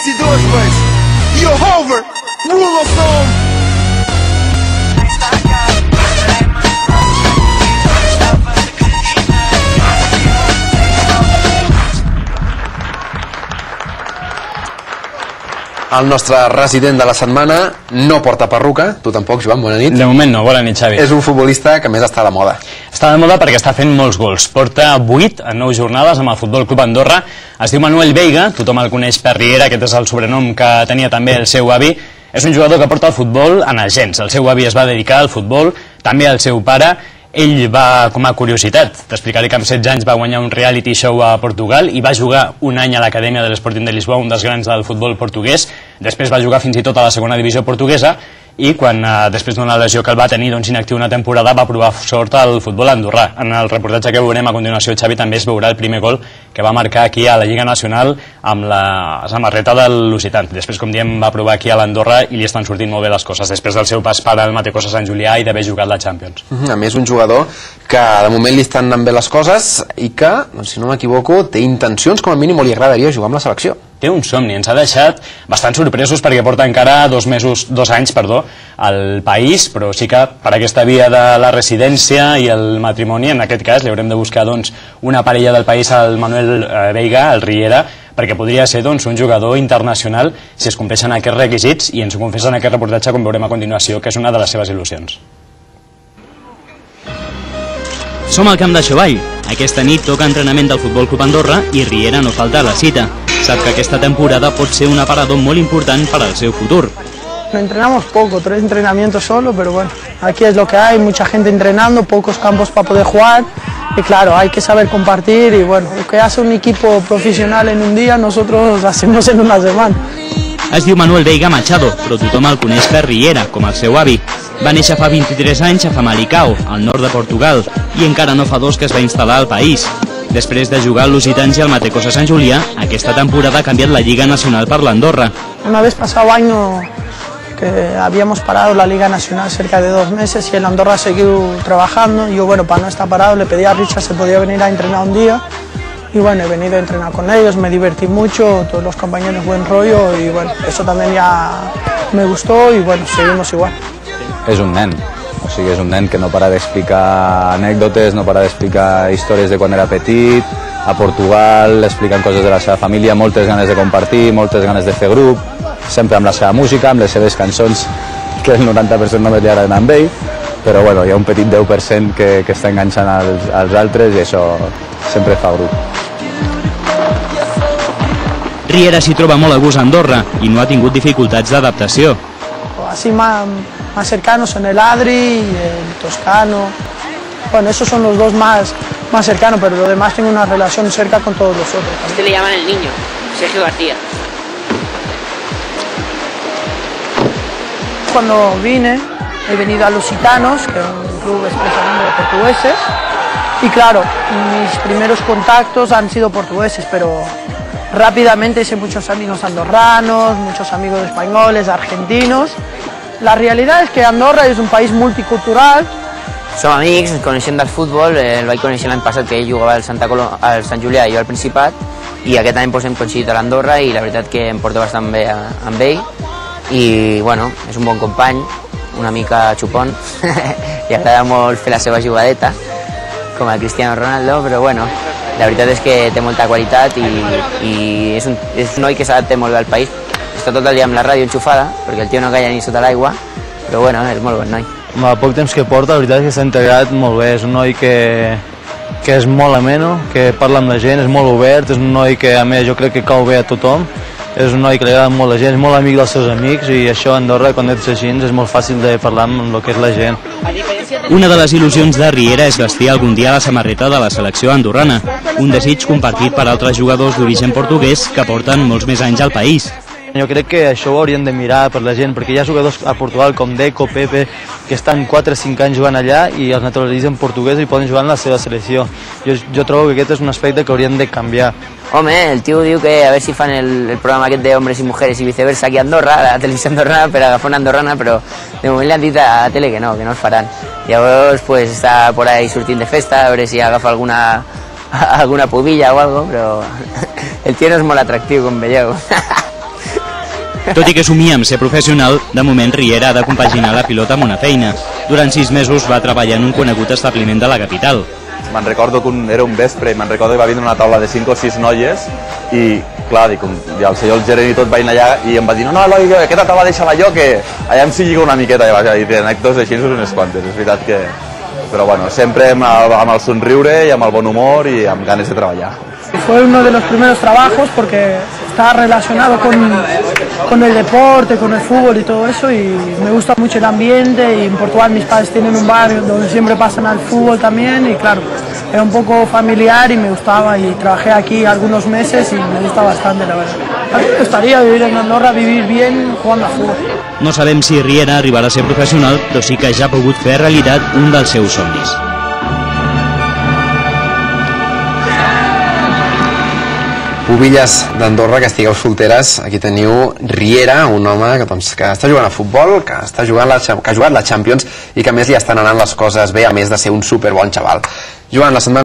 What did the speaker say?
22, pues. E o Hover, rule of thumb. El nostre resident de la setmana no porta perruca, tu tampoc, Joan, bona nit. De moment no, bona nit, Xavi. És un futbolista que més està de moda. Està de moda perquè està fent molts gols. Porta 8 en 9 jornades amb el Futbol Club Andorra. Es diu Manuel Veiga, tothom el coneix per Riera, aquest és el sobrenom que tenia també el seu avi. És un jugador que porta el futbol en el gens. El seu avi es va dedicar al futbol, també el seu pare. Ell va, com a curiositat, t'explicaré que amb 16 anys va guanyar un reality show a Portugal i va jugar un any a l'Acadèmia de l'Sporting de Lisboa, un dels grans del futbol portuguès. Després va jugar fins i tot a la segona divisió portuguesa i quan després d'una lesió que el va tenir inactiu una temporada va provar sort al futbol andorrà. En el reportatge que veurem a continuació, Xavi, també es veurà el primer gol que va marcar aquí a la Lliga Nacional amb la samarreta del Lusitans. Després, com diem, va provar aquí a l'Andorra i li estan sortint molt bé les coses després del seu pas per al Matecosa Sant Julià i d'haver jugat la Champions. A més, un jugador que de moment li estan anant bé les coses i que, si no m'equivoco, té intencions, com a mínim, o li agradaria jugar amb la selecció. Té un somni, ens ha deixat bastant sorpresos perquè porta encara 2 anys al país, però sí que per aquesta via de la residència i el matrimoni, en aquest cas, li haurem de buscar una parella del país al Manuel Veiga, al Riera, perquè podria ser un jugador internacional si es compleixen aquests requisits i ens ho confessa en aquest reportatge, com veurem a continuació, que és una de les seves il·lusions. Som al camp de Xovall. Aquesta nit toca entrenament del Futbol Club Andorra i Riera no falta a la cita. Sap que aquesta temporada pot ser un aparador molt important para el seu futur. Entrenamos poco, 3 entrenamientos solo, pero bueno, aquí es lo que hay, mucha gente entrenando, pocos campos para poder jugar y claro, hay que saber compartir y bueno, lo que hace un equipo profesional en un día, nosotros hacemos en una semana. Es diu Manuel Veiga Machado, però tothom el coneix per Riera, com el seu avi. Va néixer fa 23 anys a Famalicão, al nord de Portugal, i encara no fa 2 que es va instal·lar al país. Després de jugar al Lusitans i al Matecosa Sant Julià, aquesta temporada ha canviat la Lliga Nacional per l'Andorra. Una vez pasado año que habíamos parado la Liga Nacional cerca de 2 meses y el Andorra ha seguido trabajando. Yo, bueno, para no estar parado, le pedí a Richard si podía venir a entrenar un día. Y bueno, he venido a entrenar con ellos, me divertí mucho, todos los compañeros buen rollo y bueno, eso también ya me gustó y bueno, seguimos igual. És un nen, o sigui, és un nen que no para d'explicar anècdotes, no para d'explicar històries de quan era petit, a Portugal expliquen coses de la seva família, moltes ganes de compartir, moltes ganes de fer grup, sempre amb la seva música, amb les seves cançons, que el 90% només li agraden amb ell, però bueno, hi ha un petit 10% que està enganxant als altres i això sempre fa grup. Riera s'hi troba molt a gust a Andorra i no ha tingut dificultats d'adaptació. Así más cercanos son el Adri y el Toscano. Bueno, esos son los dos más cercanos, pero lo demás tengo una relación cerca con todos los otros. Este le llaman el niño, Sergio García. Cuando vine, he venido a Lusitanos, que es un club especialmente de portugueses, y claro, mis primeros contactos han sido portugueses, pero rápidamente hice muchos amigos andorranos, muchos amigos españoles, argentinos. La realidad es que Andorra és un país multicultural. Som amics, ens coneixem del futbol, el vaig conèixer l'any passat que ell jugava al Sant Julià i jo al Principat, i aquest any hem coincidit a l'Andorra i la veritat que em porto bastant bé amb ell i bueno, és un bon company, una mica xupón, li agrada molt fer la seva jugadeta, com el Cristiano Ronaldo, però bueno, la veritat és que té molta qualitat i és un noi que s'adapta molt bé al país. Està tot el dia amb la ràdio enxufada, perquè el tio no calla ni sota l'aigua, però bueno, és molt bon noi. Amb el poc temps que porta, la veritat és que s'ha integrat molt bé, és un noi que és molt ameno, que parla amb la gent, és molt obert, és un noi que a més jo crec que cau bé a tothom, és un noi que li agrada molt la gent, és molt amic dels seus amics i això a Andorra, quan ets així, és molt fàcil de parlar amb el que és la gent. Una de les il·lusions de Riera és vestir algun dia la samarreta de la selecció andorrana, un desig compartit per altres jugadors d'origen portuguès que porten molts més anys al país. Jo crec que això ho haurien de mirar per la gent, perquè hi ha jugadors a Portugal com Deco, Pepe, que estan 4 o 5 anys jugant allà i els naturalitzen portuguès i poden jugar en la seva selecció. Jo trobo que aquest és un aspecte que haurien de canviar. Home, el tio diu que a veure si fan el programa aquest de hombres i mujeres i viceversa aquí a Andorra, a la televisió andorrana, per agafar una andorrana, però de moment li han dit a la tele que no els faran. Llavors, pues, està por ahí sortint de festa, a veure si agafa alguna pubilla o algo, però el tio no és molt atractiu, com veieu. Tot i que somia amb ser professional, de moment Riera ha de compaginar la pilota amb una feina. Durant 6 mesos va treballar en un conegut establiment de la capital. Me'n recordo que era un vespre i me'n recordo que va vindre una taula de 5 o 6 noies i, clar, i el senyor gerent i tot va anar allà i em va dir no, Eloi, aquesta taula deixa-la jo, que allà em s'hi lliga una miqueta. I anècdotes així són unes quantes, és veritat que... Però bueno, sempre amb el somriure i amb el bon humor i amb ganes de treballar. Fue uno de los primeros trabajos porque está relacionado con el deporte, con el fútbol y todo eso, y me gusta mucho el ambiente. Y en Portugal mis padres tienen un barrio donde siempre pasan al fútbol también, y claro, era un poco familiar y me gustaba, y trabajé aquí algunos meses y me gusta bastante, la verdad. A mí me gustaría vivir en Andorra, vivir bien jugando a fútbol. No sabem si Riera arribarà a ser professional, però sí que ja ha pogut fer realitat un dels seus somnis. Pubilles d'Andorra, que estigueu solteres, aquí teniu Riera, un home que està jugant a futbol, que ha jugat la Champions i que a més li estan anant les coses bé, a més de ser un superbon xaval. Joan, la setmana